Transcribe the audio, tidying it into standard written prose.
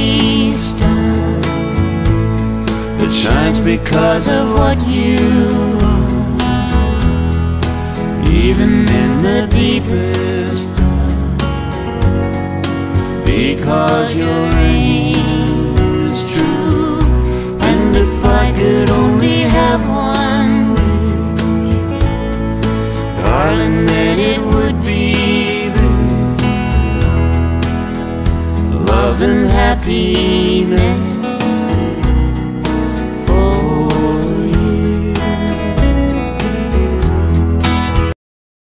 happy star that shines because of what you are, even in the deepest dark, because your aim is true. And if I could only have one wish, darling, then it would be this: love and happiness